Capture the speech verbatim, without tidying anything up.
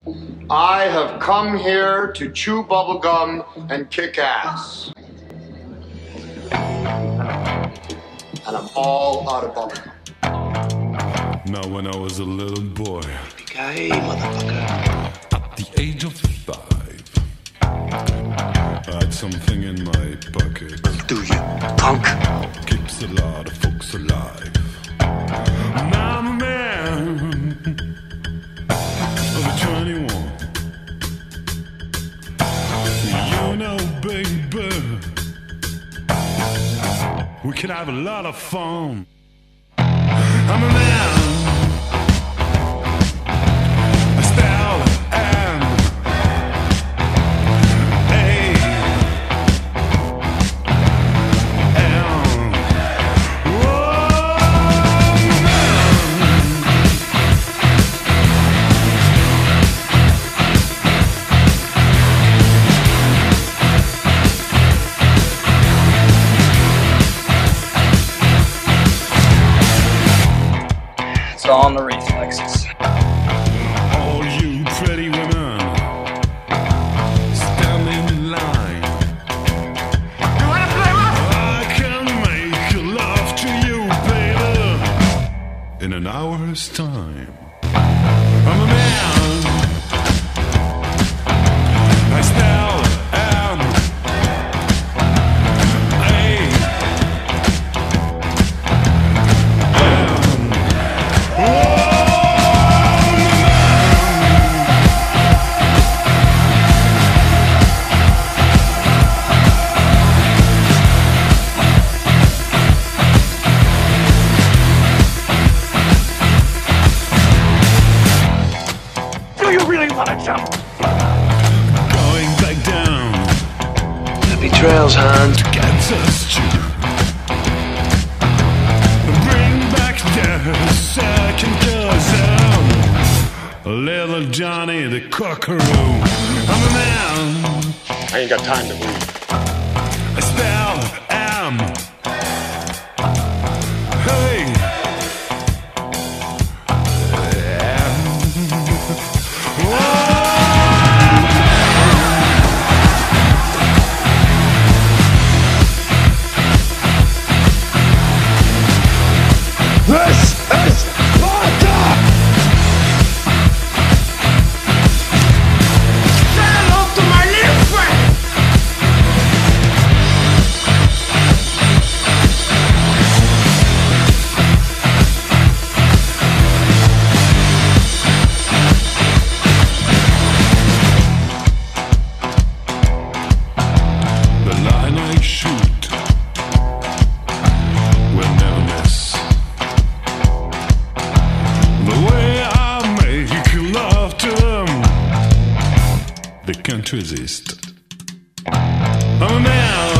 I have come here to chew bubblegum and kick ass. And I'm all out of bubblegum. Now when I was a little boy, Hey, motherfucker. at the age of five, I had something in my pocket. Do you, punk? Keeps a lot of folks alive. Now I'm a man of twenty-one. You know, baby, we can have a lot of fun. I'm a man. A style and a and It's all in the reflexes. all you pretty women, stand in line. You wanna play rough? I can make love to you, baby, in an hour's time. I'm a man. I still am a Do you really want to jump? going back down. Happy trails, Hans. Gets us to bring back the second cousin, little Johnny the Cockaroo. I'm a man. I ain't got time to read. I still am. Hey. This is Sparta! Say hello to my little friend! The line I shoot will never miss. The way I make love to them, they can't resist. I'm a man.